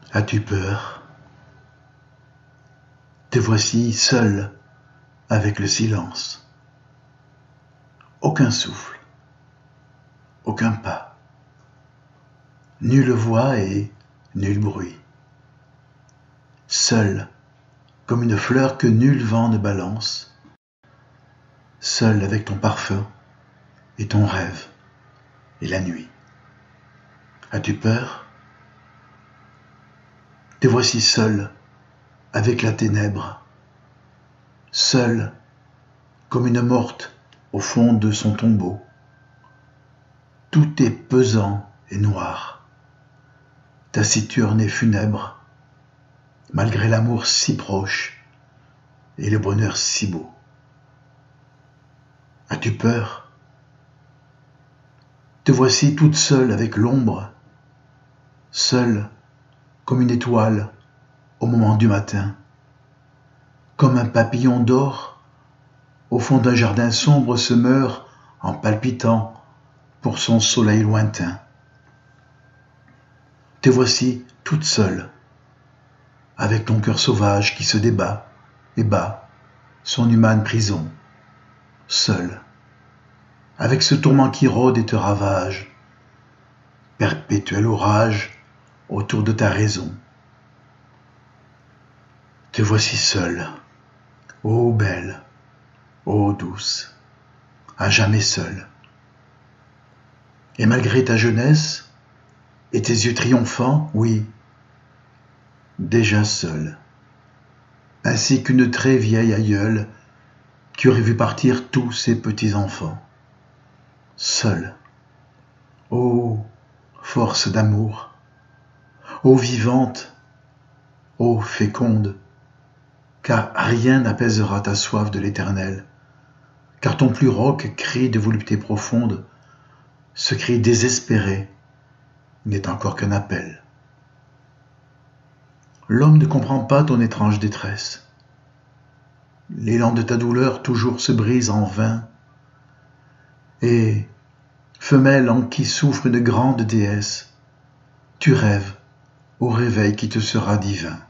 As-tu peur? Te voici seul avec le silence. Aucun souffle, aucun pas, nulle voix et nul bruit. Seul comme une fleur que nul vent ne balance, seul avec ton parfum et ton rêve et la nuit. As-tu peur? Te voici seul avec la ténèbre, seul comme une morte au fond de son tombeau. Tout est pesant et noir, taciturne et funèbre, malgré l'amour si proche et le bonheur si beau. As-tu peur? Te voici toute seule avec l'ombre, seule comme une étoile au moment du matin, comme un papillon d'or au fond d'un jardin sombre se meurt en palpitant pour son soleil lointain. Te voici toute seule, avec ton cœur sauvage qui se débat et bat son humane prison, seule, avec ce tourment qui rôde et te ravage, perpétuel orage autour de ta raison. Te voici seule, ô belle, ô douce, à jamais seule. Et malgré ta jeunesse et tes yeux triomphants, oui, déjà seule, ainsi qu'une très vieille aïeule qui aurait vu partir tous ses petits-enfants. Seule, ô force d'amour, ô vivante, ô féconde, car rien n'apaisera ta soif de l'éternel, car ton plus rauque cri de volupté profonde, ce cri désespéré, n'est encore qu'un appel. L'homme ne comprend pas ton étrange détresse. L'élan de ta douleur toujours se brise en vain, et, femelle en qui souffre une grande déesse, tu rêves au réveil qui te sera divin.